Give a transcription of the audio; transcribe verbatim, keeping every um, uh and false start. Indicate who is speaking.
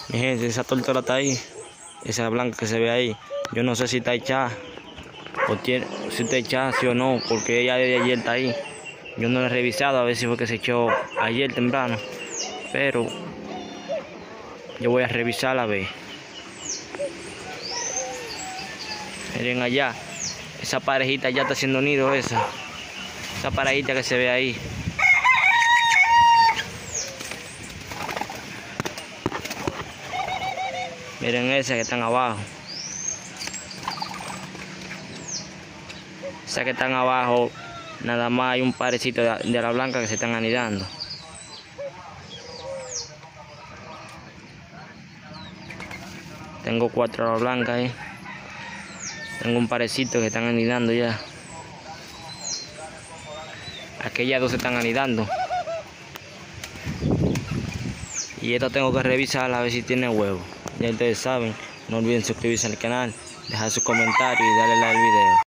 Speaker 1: Mi gente, esa tortuga está ahí, esa blanca que se ve ahí. Yo no sé si está echada, o tiene, si está echada, sí o no, porque ella desde ayer está ahí. Yo no la he revisado a ver si fue que se echó ayer temprano, pero yo voy a revisarla a ver. Miren allá, esa parejita ya está haciendo nido, esa. Esa parejita que se ve ahí. Miren esas que están abajo. Esas que están abajo, nada más hay un parecito de, de la blanca que se están anidando. Tengo cuatro a la blanca ahí. Tengo un parecito que están anidando ya. Aquellas dos se están anidando. Y esta tengo que revisarla a ver si tiene huevo. Ya ustedes saben, no olviden suscribirse al canal, dejar su comentario y darle like al video.